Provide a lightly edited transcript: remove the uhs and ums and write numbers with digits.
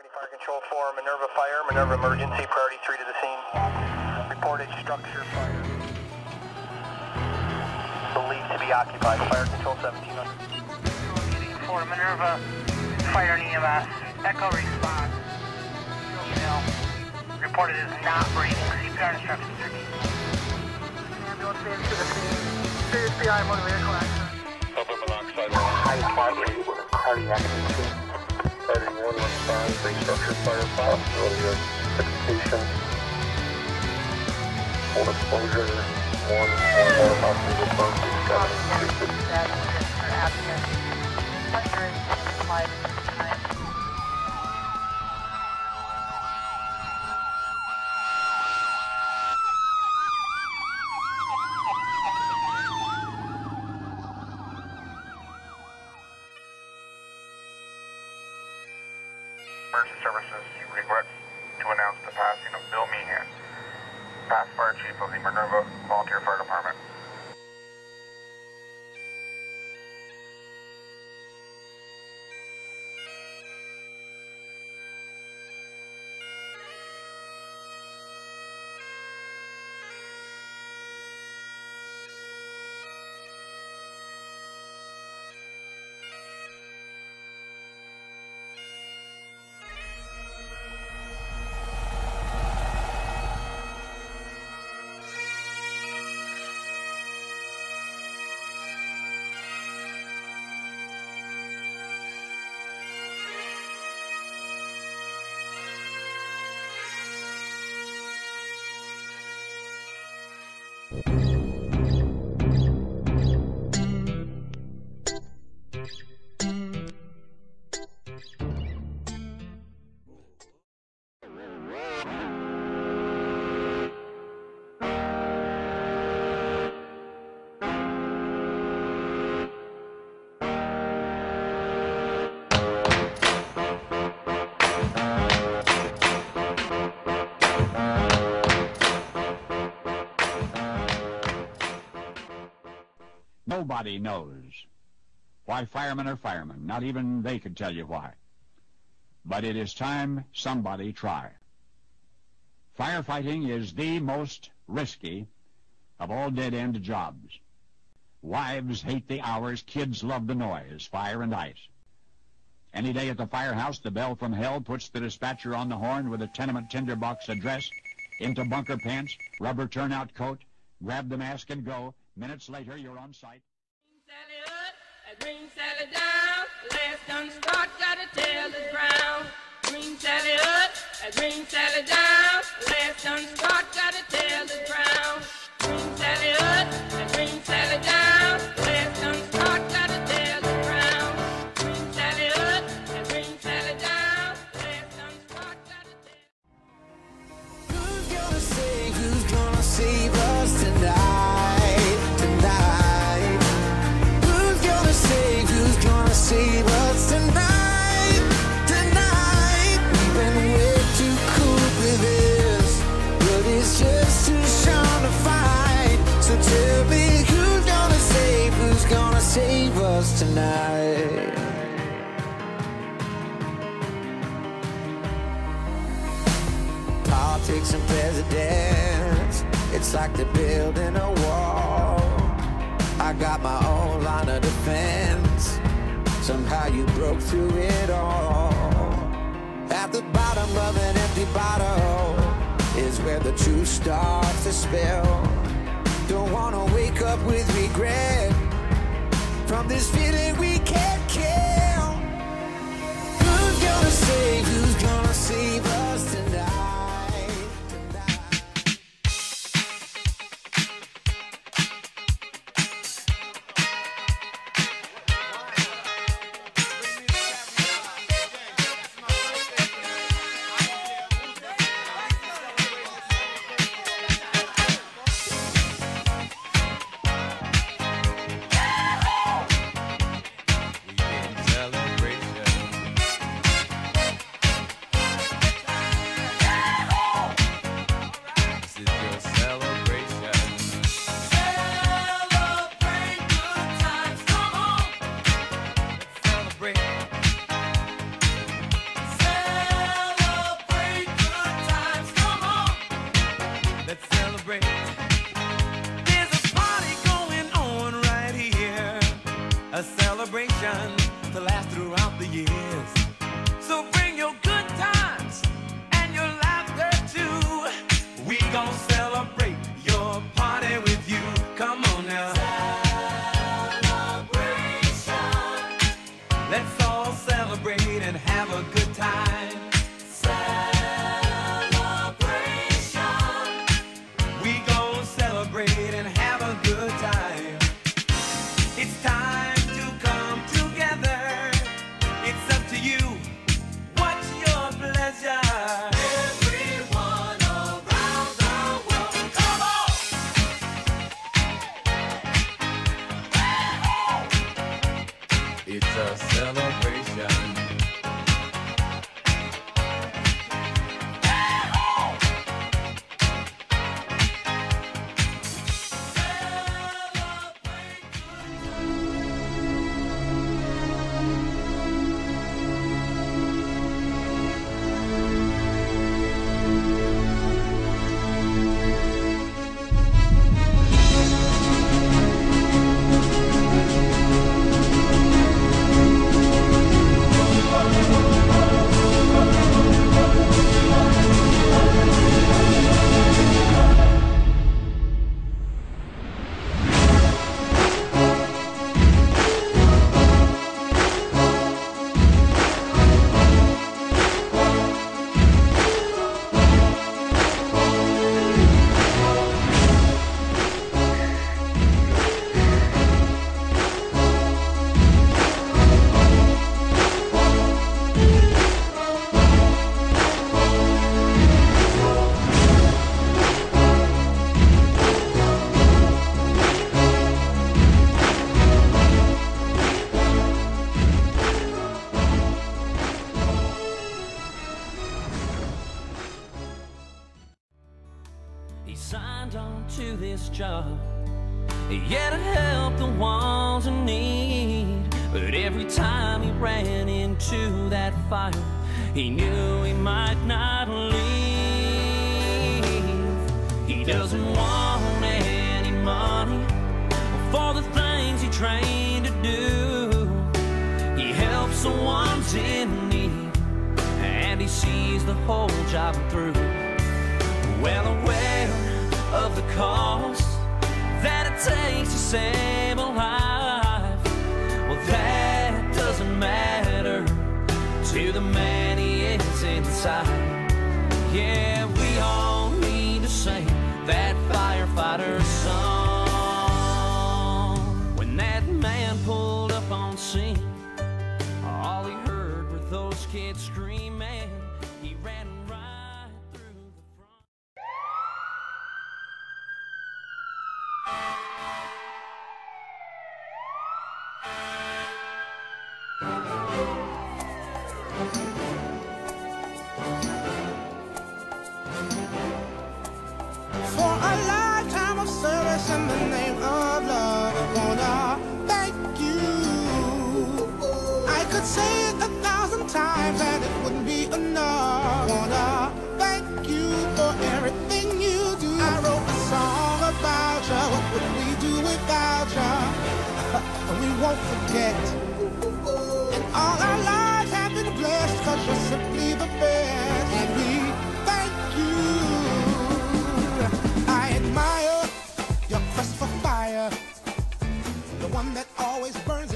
Fire Control 4, Minerva Fire, Minerva Emergency, priority 3 to the scene. Reported structure fire. Believed to be occupied. Fire Control 1700. 4, Minerva Fire and EMS. Echo response. Reported is not breathing. CPR instructions are needed. Ambulance into the scene. Serious PI motor vehicle accident. Carbon monoxide high fiber with a cardiac incident. Heading 115, restructure fire possibility of execution. Full exposure, one more possible Emergency Services regret to announce the passing of Bill Meehan, past Fire Chief of the Minerva Volunteer Fire Department. Nobody knows why firemen are firemen. Not even they could tell you why. But it is time somebody try. Firefighting is the most risky of all dead-end jobs. Wives hate the hours, kids love the noise, fire and ice. Any day at the firehouse, the bell from hell puts the dispatcher on the horn with a tenement tinderbox address, into bunker pants, rubber turnout coat, grab the mask and go. Minutes later, you're on site. Sally up, green Sally down, last done start, gotta tell the ground. Green Sally up, green Sally down, last done start, gotta tell the ground. Green Sally up, green Sally down, last done start, gotta tell the ground. Green Sally up, green Sally down, last done start, gotta tell. Who's gonna save us tonight? Save us tonight, tonight. We've been way too cool with this, but it's just too strong to fight. So tell me who's gonna save us tonight? Politics and presidents, it's like they're building a wall. I got my own line of defense. Somehow you broke through it all. At the bottom of an empty bottle is where the truth starts to spill. Don't wanna wake up with regret from this feeling we can't kill. Who's gonna save us tonight? signed on to this job. Yeah, to help the ones in need. But every time he ran into that fire, he knew he might not leave. He doesn't want any money for the things he trained to do. He helps the ones in need, and he sees the whole job through. Well aware of the cost that it takes to save a life, well, that doesn't matter to the man he is inside. Yeah, we all need to sing that firefighter song. When that man pulled up on scene, all he heard were those kids screaming. He ran right through the front. For a lifetime of service in the name of love, I wanna thank you. I could say it 1,000 times and it wouldn't be enough. I wanna thank you for everything you do. I wrote a song about you. What would we do without you? We won't forget. And all our lives have been blessed 'cause you're simply the best. And we thank you. I admire your quest for fire, the one that always burns